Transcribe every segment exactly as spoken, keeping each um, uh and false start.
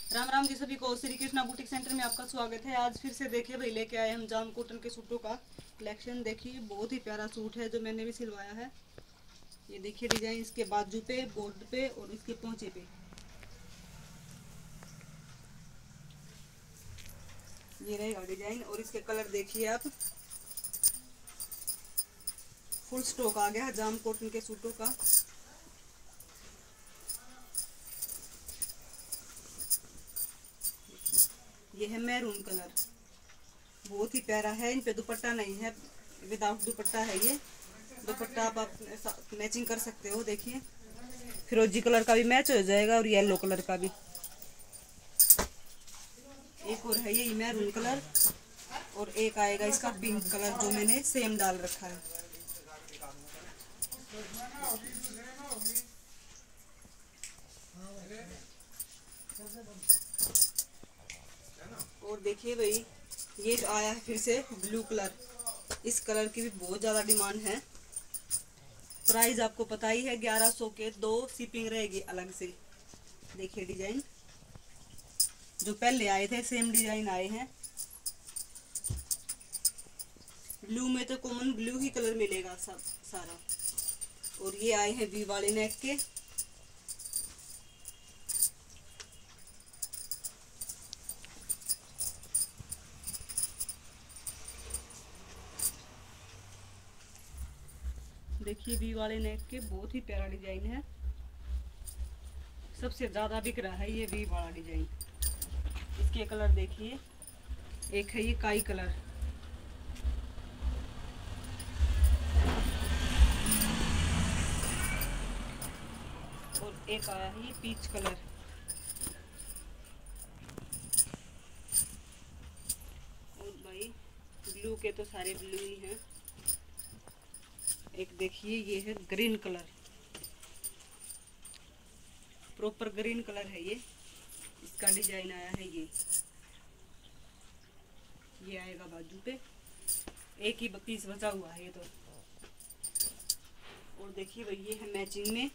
राम राम जी सभी को। Shri Krishna boutique centre में आपका स्वागत है। आज फिर से देखिए भाई लेके आए हम जाम कॉटन के सूटों का कलेक्शन। देखिए बहुत ही प्यारा सूट है जो मैंने भी सिलवाया है। ये देखिए डिजाइन इसके बाजू पे, बॉर्डर पे और इसके पोंचे पे। ये रहेगा डिजाइन और इसके कलर देखिए आप। फुल स्टॉक आ गया है जाम कॉटन के सूटों का। ये है मैरून कलर, बहुत ही प्यारा है। इन पे दुपट्टा नहीं है, विदाउट दुपट्टा है ये। दुपट्टा आप, आप मैचिंग कर सकते हो। देखिए फिरोजी कलर का भी मैच हो जाएगा और येलो कलर का भी। एक और है ये मैरून कलर और एक आएगा इसका पिंक कलर जो मैंने सेम डाल रखा है। और देखिए भाई ये जो आया है फिर से ब्लू कलर। इस कलर की भी बहुत ज़्यादा डिमांड है। प्राइस आपको पता ही है ग्यारह सौ के दो, शिपिंग रहेगी अलग से। देखिए डिजाइन जो पहले आए थे सेम डिजाइन आए हैं। ब्लू में तो कॉमन ब्लू ही कलर मिलेगा सब सारा। और ये आए हैं वी वाले नेक के। देखिए वी वाले नेक के बहुत ही प्यारा डिजाइन है। सबसे ज्यादा बिक रहा है ये वी वाला डिजाइन। इसके कलर देखिए, एक है ये काई कलर, और एक आया है ये पीच कलर। और भाई ब्लू के तो सारे ब्लू ही हैं। एक देखिए ये है green colour, proper green colour है ये। इसका डिजाइन आया है ये ये आएगा बाजू पे। एक ही पीस बचा हुआ है ये तो। और देखिए भाई ये है मैचिंग में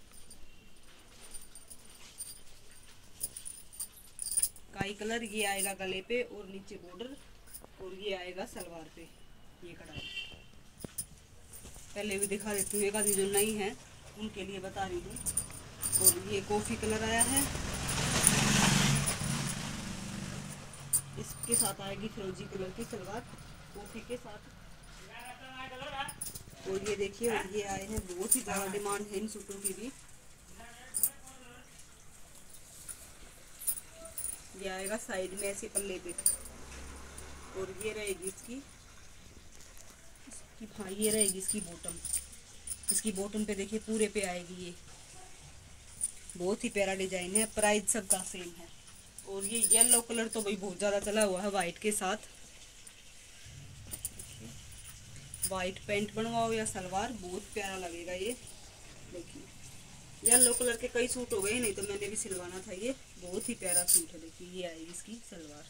काई कलर। ये आएगा गले पे और नीचे बॉर्डर, और ये आएगा सलवार पे ये कढ़ाई। पहले भी दिखा देती हूँ, एक आधी जो नई है उनके लिए बता रही हूँ। और ये कॉफी कलर आया है, इसके साथ आएगी फिरोजी कलर की सलवार कॉफी के साथ। और ये देखिए ये आए हैं, बहुत ही ज़्यादा डिमांड है इन सूटों की भी। ये आएगा साइड में ऐसे पल्ले पे। और ये रहेगी इसकी इसकी हाँ ये रहेगी इसकी बॉटम। इसकी बॉटम पे देखिए पूरे पे आएगी ये। बहुत ही प्यारा डिजाइन है। प्राइस सबका सेम है। और ये येलो कलर तो भाई बहुत ज़्यादा चला हुआ है वाइट के साथ। वाइट पैंट बनवाओ या सलवार, बहुत प्यारा लगेगा ये। देखिए येलो कलर के कई सूट हो गए, नहीं तो मैंने भी सिलवाना था ये। बहुत ही प्यारा सूट है। देखिए ये आएगी इसकी सलवार।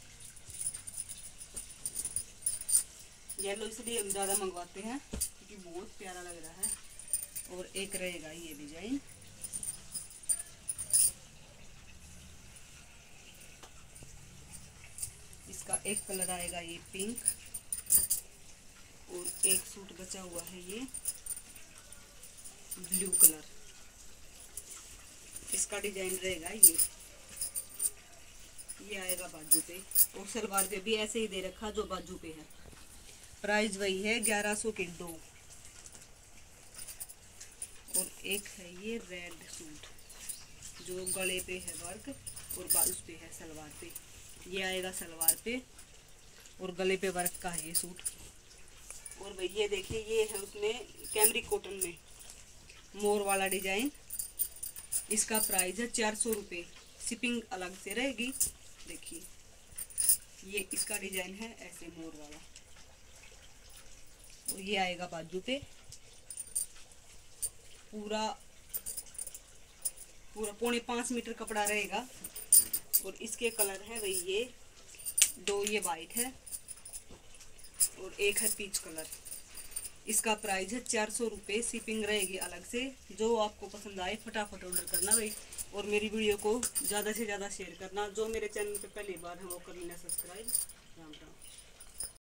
येलो इसलिए हम ज़्यादा मंगवाते हैं क्योंकि बहुत प्यारा लग रहा है। और एक रहेगा ये डिजाइन, इसका एक कलर आएगा ये पिंक। और एक सूट बचा हुआ है ये ब्लू कलर। इसका डिजाइन रहेगा ये ये आएगा बाजू पे। और सलवार पे भी ऐसे ही दे रखा जो बाजू पे है। प्राइस वही है ग्यारह सौ के दो। और एक है ये रेड सूट जो गले पे है वर्क और बाजू पे है सलवार पे। ये आएगा सलवार पे और गले पे वर्क का है ये सूट। और भाई ये देखिए ये है उसमें कैमरिक कॉटन में मोर वाला डिजाइन। इसका प्राइस है चार सौ रुपये, शिपिंग अलग से रहेगी। देखिए ये इसका डिजाइन है ऐसे मोर वाला। और ये आएगा बाजू पे पूरा पूरा पौने पाँच मीटर कपड़ा रहेगा। और इसके कलर है भाई ये दो, ये वाइट है और एक है पीच कलर। इसका प्राइस है चार सौ रुपये, शिपिंग रहेगी अलग से। जो आपको पसंद आए फटाफट ऑर्डर करना भाई। और मेरी वीडियो को ज़्यादा से ज़्यादा शेयर करना। जो मेरे चैनल पे पहली बार है वो कर लेना सब्सक्राइब। राम राम।